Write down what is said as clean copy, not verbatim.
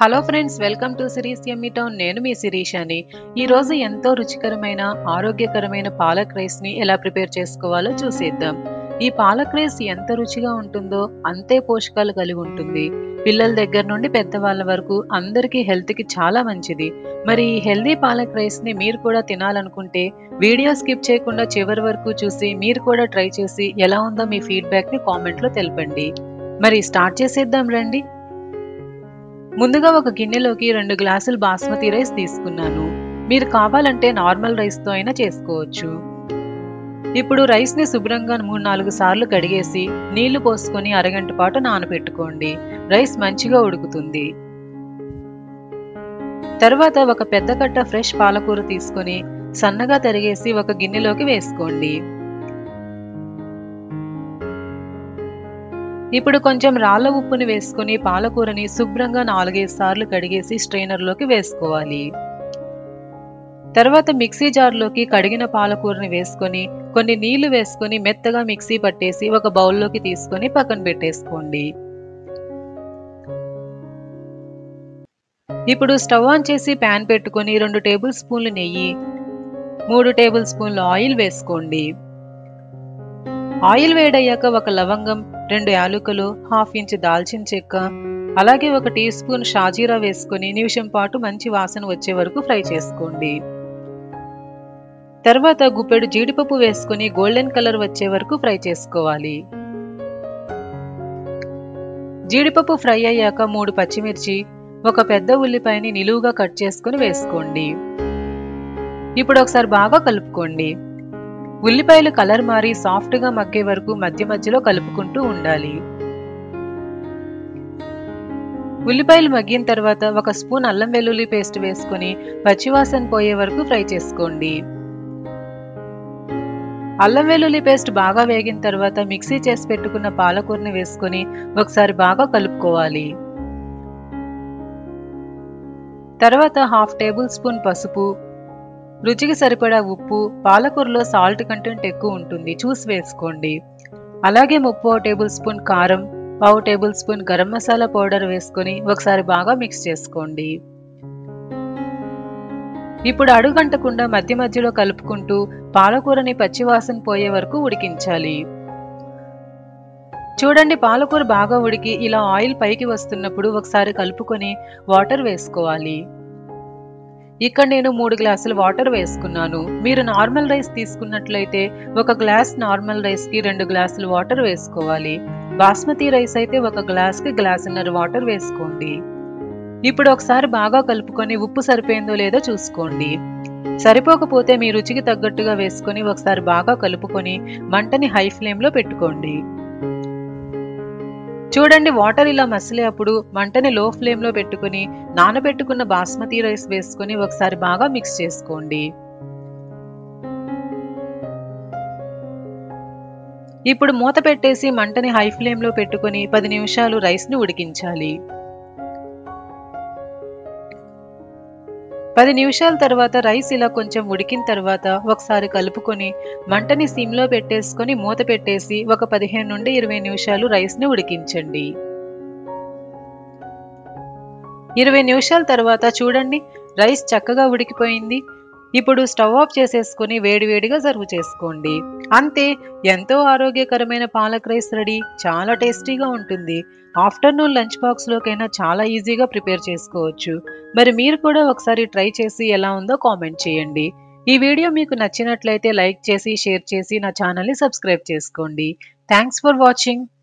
Hello friends, welcome to Siri's yummy town. నేను మీ శిరీషాని. ఈరోజు ఎంతో రుచికరమైన ఆరోగ్యకరమైన పాలక్ రైస్ని ఎలా ప్రిపేర్ చేసుకోవాలో చూసేద్దాం. ఈ పాలక్ రైస్ ఎంత రుచిగా ఉంటుందో అంతే పోషకాలు కలిగి ఉంటుంది. పిల్లల దగ్గర నుండి పెద్దవాళ్ళ వరకు అందరికీ హెల్త్కి చాలా మంచిది. మరి ఈ హెల్దీ పాలక్ రైస్ని మీరు కూడా తినాలనుకుంటే వీడియో స్కిప్ చేయకుండా చివరి వరకు చూసి మీరు కూడా ట్రై చేసి ఎలా ఉందో మీ ఫీడ్బ్యాక్ని కామెంట్లో తెలపండి. మరి స్టార్ట్ చేసేద్దాం రండి. ముందుగా ఒక గిన్నెలోకి 2 గ్లాసులు బాస్మతి రైస్ తీసుకున్నాను. మీరు కావాలంటే నార్మల్ రైస్తో అయినా చేసుకోవచ్చు. ఇప్పుడు రైస్ని శుభ్రంగా 3-4 సార్లు కడిగేసి నీళ్లు పోసుకొని అరగంట పాటు నానబెట్టుకోండి. రైస్ మంచిగా ఉడుకుతుంది. తర్వాత ఒక పెద్ద కట్ట ఫ్రెష్ పాలకూర తీసుకొని సన్నగా తరిగేసి ఒక గిన్నెలోకి వేసుకోండి. ఇప్పుడు కొంచెం రాళ్ళ ఉప్పుని వేసుకుని పాలకూరని శుభ్రంగా 4-5 సార్లు కడిగేసి స్ట్రైనర్లోకి వేసుకోవాలి. తర్వాత మిక్సీ జార్లోకి కడిగిన పాలకూరని వేసుకొని కొన్ని నీళ్లు వేసుకొని మెత్తగా మిక్సీ పట్టేసి ఒక బౌల్లోకి తీసుకొని పక్కన పెట్టేసుకోండి. ఇప్పుడు స్టవ్ ఆన్ చేసి ప్యాన్ పెట్టుకొని 2 టేబుల్ స్పూన్లు నెయ్యి, 3 టేబుల్ స్పూన్లు ఆయిల్ వేసుకోండి. ఆయిల్ వేడయ్యాక ఒక లవంగం, 2 యాలకులు, 1/2 ఇంచు దాల్చిన చెక్క, అలాగే 1 టీ స్పూన్ షాజీరా వేసుకొని నిమిషం పాటు మంచి వాసన వచ్చే వరకు ఫ్రై చేసుకోండి. తర్వాత గుప్పెడు జీడిపప్పు వేసుకొని గోల్డెన్ కలర్ వచ్చే వరకు ఫ్రై చేసుకోవాలి. జీడిపప్పు ఫ్రై అయ్యాక 3 పచ్చిమిర్చి, 1 పెద్ద ఉల్లిపాయని నిలువుగా కట్ చేసుకొని వేసుకోండి. ఇప్పుడు ఒకసారి బాగా కలుపుకోండి. ఉల్లిపాయలు కలర్ మారి సాఫ్ట్గా మగ్గే వరకు మధ్య మధ్యలో కలుపుకుంటూ ఉండాలి. ఉల్లిపాయలు మగ్గిన తర్వాత 1 స్పూన్ అల్లం వెల్లుల్లి పేస్ట్ వేసుకొని పచ్చివాసన పోయే వరకు ఫ్రై చేసుకోండి. అల్లం వెల్లుల్లి పేస్ట్ బాగా వేగిన తర్వాత మిక్సీ చేసి పెట్టుకున్న పాలకూరని వేసుకొని ఒకసారి బాగా కలుపుకోవాలి. తర్వాత 1/2 టేబుల్ స్పూన్ పసుపు, రుచికి సరిపడా ఉప్పు, పాలకూరలో సాల్ట్ కంటెంట్ ఎక్కువ ఉంటుంది, చూసి వేసుకోండి. అలాగే 3/4 టేబుల్ స్పూన్ కారం, 1/2 table spoon garam masala powder వేసుకొని ఒకసారి బాగా మిక్స్ చేసుకోండి. ఇప్పుడు అడుగంటకుండా మధ్య మధ్యలో కలుపుకుంటూ పాలకూరని పచ్చివాసన పోయే వరకు ఉడికించాలి. చూడండి, పాలకూర బాగా ఉడికి ఇలా ఆయిల్ పైకి వస్తున్నప్పుడు ఒకసారి కలుపుకొని వాటర్ వేసుకోవాలి. ఇక్కడ నేను 3 గ్లాసులు వాటర్ వేసుకున్నాను. మీరు నార్మల్ రైస్ తీసుకున్నట్లయితే 1 గ్లాస్ నార్మల్ రైస్కి 2 గ్లాసులు వాటర్ వేసుకోవాలి. బాస్మతి రైస్ అయితే 1 గ్లాస్కి గ్లాసున్నర వాటర్ వేసుకోండి. ఇప్పుడు ఒకసారి బాగా కలుపుకొని ఉప్పు సరిపోయిందో లేదో చూసుకోండి. సరిపోకపోతే మీ రుచికి తగ్గట్టుగా వేసుకొని ఒకసారి బాగా కలుపుకొని మంటని హై ఫ్లేమ్లో పెట్టుకోండి. చూడండి, వాటర్ ఇలా మసిలే అప్పుడు మంటని లో ఫ్లేమ్లో పెట్టుకుని నానబెట్టుకున్న బాస్మతి రైస్ వేసుకొని ఒకసారి బాగా మిక్స్ చేసుకోండి. ఇప్పుడు మూత పెట్టేసి మంటని హై ఫ్లేమ్లో పెట్టుకుని 10 నిమిషాలు రైస్ని ఉడికించాలి. 10 నిమిషాల తర్వాత రైస్ ఇలా కొంచెం ఉడికిన తర్వాత ఒకసారి కలుపుకొని మంటని సిమ్లో పెట్టేసుకొని మూత పెట్టేసి ఒక 15 నుండి 20 నిమిషాలు రైస్ని ఉడికించండి. 20 నిమిషాల తర్వాత చూడండి, రైస్ చక్కగా ఉడికిపోయింది. ఇప్పుడు స్టవ్ ఆఫ్ చేసేసుకొని వేడివేడిగా సర్వ్ చేసుకోండి. అంతే, ఎంతో ఆరోగ్యకరమైన పాలక్ రైస్ రెడీ. చాలా టేస్టీగా ఉంటుంది. ఆఫ్టర్నూన్ లంచ్ బాక్స్లోకైనా చాలా ఈజీగా ప్రిపేర్ చేసుకోవచ్చు. మరి మీరు కూడా ఒకసారి ట్రై చేసి ఎలా ఉందో కామెంట్ చేయండి. ఈ వీడియో మీకు నచ్చినట్లయితే లైక్ చేసి షేర్ చేసి నా ఛానల్ని సబ్స్క్రైబ్ చేసుకోండి. Thanks for watching.